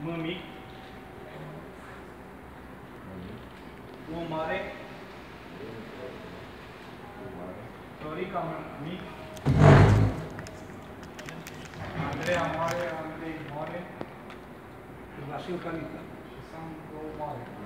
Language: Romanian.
M mic. O mare. Florica mic. Andreea mare, Andrei mare. Vasil Calica. Și Sandu mare.